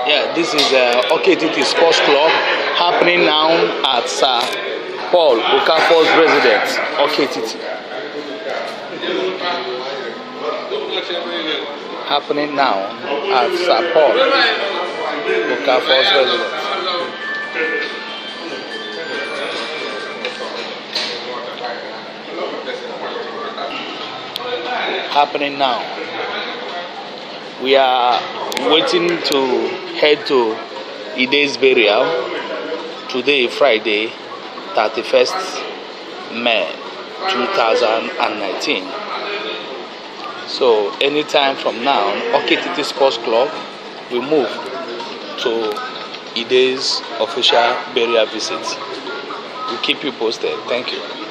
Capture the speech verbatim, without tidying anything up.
Yeah, this is uh, Awka Etiti Sports Club happening now at Sir Paul Okafor's residence, Awka Etiti. Happening now at Sir Paul Okafor's residence. Happening now. We are waiting to head to Ide's burial today, Friday, thirty-first May two thousand nineteen. So anytime from now, Awka Etiti Sports Club will move to Ide's official burial visit. We'll keep you posted. Thank you.